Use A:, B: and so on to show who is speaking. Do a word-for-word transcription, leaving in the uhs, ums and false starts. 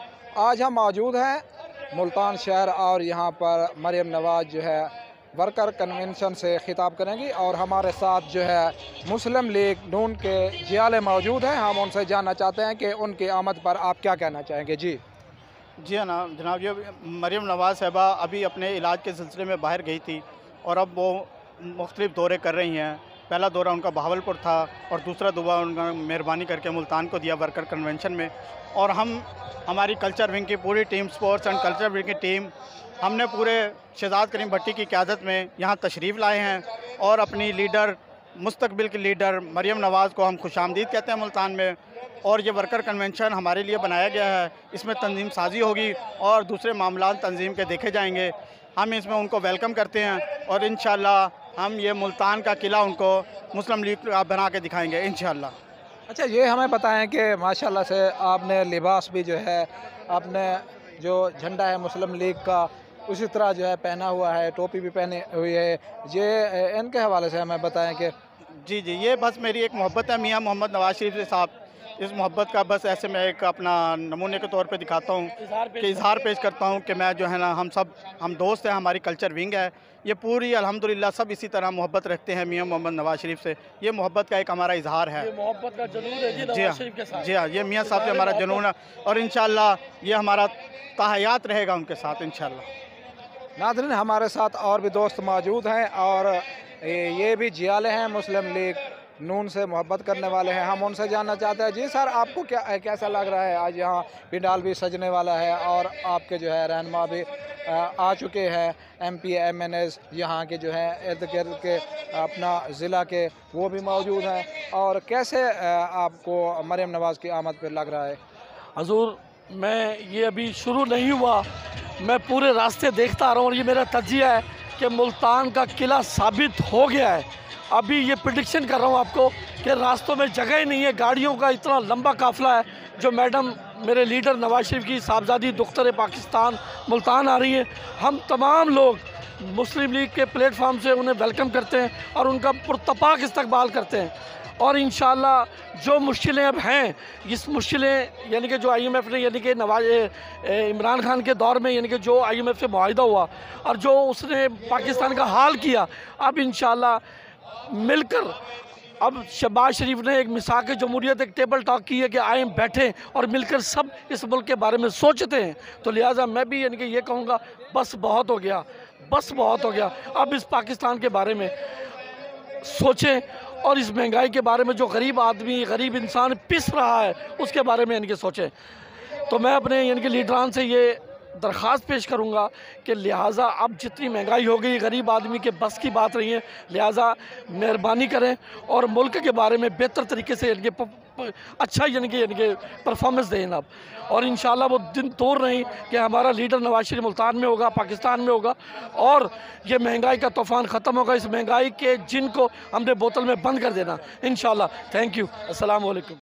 A: आज हम मौजूद हैं मुल्तान शहर और यहाँ पर मरियम नवाज़ जो है वर्कर कन्वेंशन से खिताब करेंगी और हमारे साथ जो है मुस्लिम लीग नून के जियाले मौजूद हैं। हम उनसे जानना चाहते हैं कि उनकी आमद पर आप क्या कहना चाहेंगे। जी
B: जी हाँ ना जनाब, ये मरियम नवाज़ साहबा अभी अपने इलाज के सिलसिले में बाहर गई थी और अब वो मुख्तलिफ दौरे कर रही हैं। पहला दौरा उनका बहावलपुर था और दूसरा दौरा उनका मेहरबानी करके मुल्तान को दिया वर्कर कन्वेंशन में। और हम हमारी कल्चर विंग की पूरी team, sports and culture wing की टीम, हमने पूरे शहजाद करीम भट्टी की क़यादत में यहाँ तशरीफ़ लाए हैं और अपनी लीडर, मुस्तकबिल की लीडर मरियम नवाज़ को हम खुशामदीद कहते हैं मुल्तान में। और ये वर्कर कन्वेंशन हमारे लिए बनाया गया है, इसमें तंजीम साजी होगी और दूसरे मामला तंजीम के देखे जाएंगे। हम इसमें उनको वेलकम करते हैं और इंशाअल्लाह हम ये मुल्तान का किला उनको मुस्लिम लीग बना के दिखाएंगे इंशाअल्लाह।
A: अच्छा, ये हमें बताएं कि माशाल्लाह से आपने लिबास भी जो है, आपने जो झंडा है मुस्लिम लीग का उसी तरह जो है पहना हुआ है, टोपी भी पहनी हुई है। ये इनके हवाले से हमें बताएं कि
B: जी जी ये बस मेरी एक मोहब्बत है मियाँ मोहम्मद नवाज शरीफ साहब। इस मोहब्बत का बस ऐसे मैं एक अपना नमूने के तौर पे दिखाता हूँ कि इजहार पेश करता हूँ कि मैं जो है ना, हम सब हम दोस्त हैं, हमारी कल्चर विंग है, ये पूरी अल्हम्दुलिल्लाह सब इसी तरह मोहब्बत रखते हैं मियाँ मोहम्मद नवाज शरीफ से। ये मोहब्बत का एक हमारा इजहार है,
C: मोहब्बत का जुनून है जी
B: जी
C: नवाज
B: हाँ
C: शरीफ के साथ।
B: जी हाँ ये मियाँ साहब से हमारा जुनून है और इंशाअल्लाह ये हमारा ताहयात रहेगा उनके साथ इंशाअल्लाह।
A: नाज़रीन, हमारे साथ और भी दोस्त मौजूद हैं और ये भी जियाले हैं, मुस्लिम लीग नून से मोहब्बत करने वाले हैं। हम उनसे जानना चाहते हैं, जी सर आपको क्या कैसा लग रहा है? आज यहाँ पंडाल भी सजने वाला है और आपके जो है रहनुमा भी आ चुके हैं, M P M N S यहाँ के जो हैं इर्द गिर्द के अपना ज़िला के वो भी मौजूद हैं। और कैसे आपको मरियम नवाज़ की आमद पर लग रहा है?
C: हजूर, मैं ये अभी शुरू नहीं हुआ, मैं पूरे रास्ते देखता आ रहा हूँ और ये मेरा तजिया है कि मुल्तान का किला साबित हो गया है। अभी ये प्रेडिक्शन कर रहा हूँ आपको कि रास्तों में जगह ही नहीं है, गाड़ियों का इतना लंबा काफ़िला है। जो मैडम मेरे लीडर नवाज शरीफ की साहबजादी दुख्तर पाकिस्तान मुल्तान आ रही है, हम तमाम लोग मुस्लिम लीग के प्लेटफार्म से उन्हें वेलकम करते हैं और उनका पुरतपाक इस्तकबाल करते हैं। और इंशाअल्लाह जो मुश्किलें अब हैं, इस मुश्किलें यानी कि जो आई एम एफ ने यानी कि नवाज इमरान खान के दौर में यानी कि जो आई एम एफ से मुआहिदा हुआ और जो उसने पाकिस्तान का हाल किया, अब इंशाअल्लाह मिलकर अब शहबाज शरीफ ने एक मिसाक जमहूरियत एक टेबल टॉक की है कि आए बैठें और मिलकर सब इस मुल्क के बारे में सोचते हैं। तो लिहाजा मैं भी यानी कि ये कहूँगा, बस बहुत हो गया, बस बहुत हो गया। अब इस पाकिस्तान के बारे में सोचें और इस महंगाई के बारे में, जो गरीब आदमी गरीब इंसान पिस रहा है उसके बारे में यानी कि सोचें। तो मैं अपने यानी कि लीडरान से ये दरख्वास्त पेश करूँगा कि लिहाजा अब जितनी महंगाई हो गई, गरीब आदमी के बस की बात नहीं है, लिहाजा मेहरबानी करें और मुल्क के बारे में बेहतर तरीके से यानी कि अच्छा यानी कि यानी कि परफॉर्मेंस दें अब। और इंशाअल्लाह वो दिन दूर नहीं कि हमारा लीडर नवाज शरीफ मुल्तान में होगा, पाकिस्तान में होगा और ये महंगाई का तूफ़ान ख़त्म होगा। इस महंगाई के जिन को हमने बोतल में बंद कर देना इंशाअल्लाह। Thank you. अस्सलाम वालेकुम।